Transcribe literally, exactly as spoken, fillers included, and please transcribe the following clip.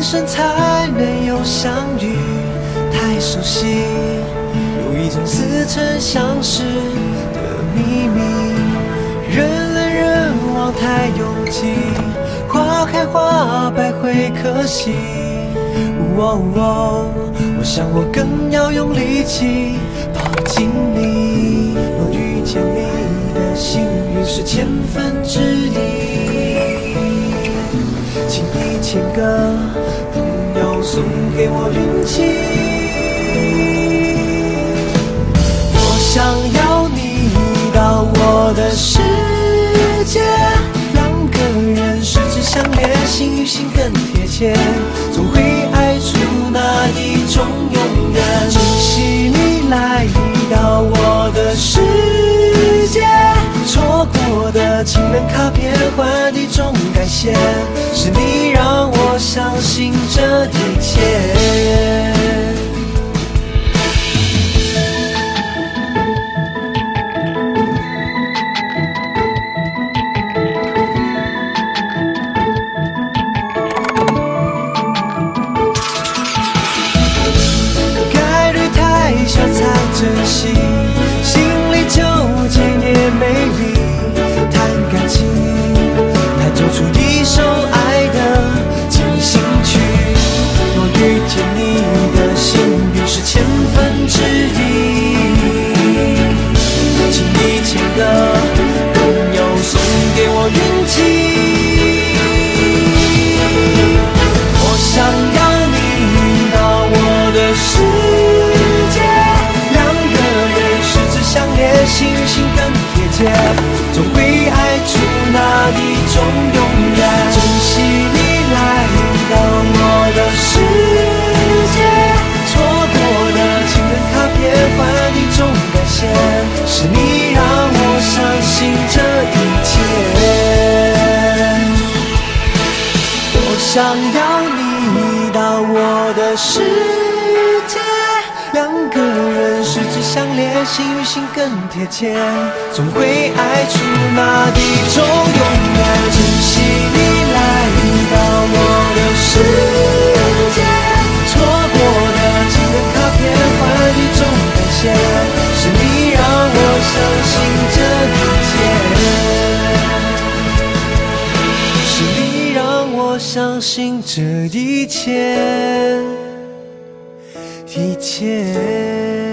生才能有相遇，太熟悉，有一种似曾相识的秘密。人来人往太拥挤，花开花败会可惜。哦哦，我想我更要用力气抱紧你。若遇见你的幸运是千分之一，请你牵个朋友送给我运气。我想要你到我的世界，两个人十指相连，心与心更贴切，总会爱出那一种永远。珍惜你来到我的世界，错过的情人卡片换一种感谢，是你让我相信这一切。珍惜，心里纠结也美丽。谈感情，弹奏出一首爱的进行曲。若遇见你的幸运是千分之一，请你牵个朋友送给我运气。我想要你到我的世界，心与心更贴切，总会爱出那一种永远。珍惜你来到我的世界，错过的情人卡片换一种感谢，是你让我相信这一切。我想要你到我的世界，两个人十指相连，心与心更贴切，总会爱出那一种永远。珍惜你来到我的世界，错过的情人卡片换一种感谢，是你让我相信这一切，是你让我相信这一切。一切。